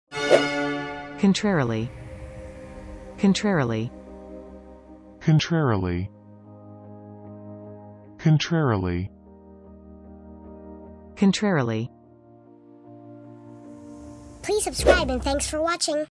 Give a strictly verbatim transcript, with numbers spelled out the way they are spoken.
Contrarily. Contrarily. Contrarily. Contrarily. Contrarily. Please subscribe and thanks for watching.